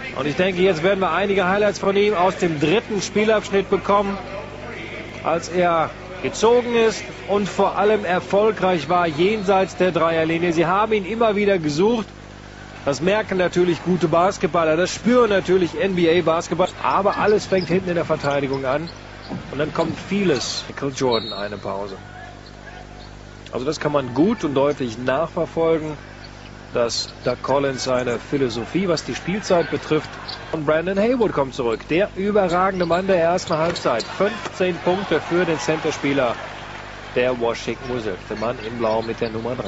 Und ich denke, jetzt werden wir einige Highlights von ihm aus dem dritten Spielabschnitt bekommen, als er gezogen ist und vor allem erfolgreich war jenseits der Dreierlinie. Sie haben ihn immer wieder gesucht. Das merken natürlich gute Basketballer, das spüren natürlich NBA-Basketballer. Aber alles fängt hinten in der Verteidigung an. Und dann kommt vieles. Michael Jordan, eine Pause. Also das kann man gut und deutlich nachverfolgen, dass Doug Collins seine Philosophie, was die Spielzeit betrifft, und Brandon Haywood kommt zurück. Der überragende Mann der ersten Halbzeit. 15 Punkte für den Centerspieler der Washington Wizards. Der Mann in Blau mit der Nummer 3.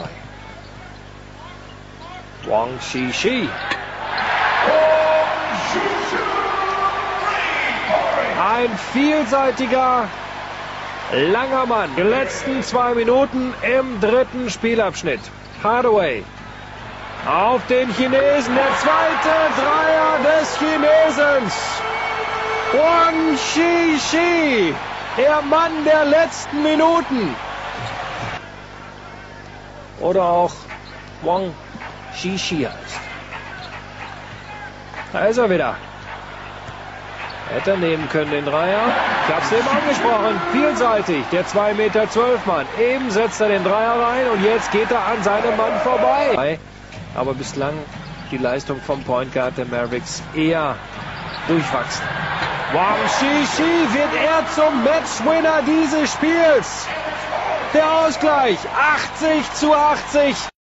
Wang Shishi. Ein vielseitiger, langer Mann. Die letzten 2 Minuten im dritten Spielabschnitt. Hardaway auf den Chinesen. Der zweite Dreier des Chinesens. Wang Shishi. Der Mann der letzten Minuten. Oder auch Wang Shishi heißt. Da ist er wieder. Hätte er nehmen können, den Dreier. Ich habe es eben angesprochen. Vielseitig. Der 2,12 Meter Mann. Eben setzt er den Dreier rein und jetzt geht er an seinem Mann vorbei. Aber bislang die Leistung vom Point Guard der Mavericks eher durchwachsen. Wang Shishi wird er zum Matchwinner dieses Spiels. Der Ausgleich 80:80.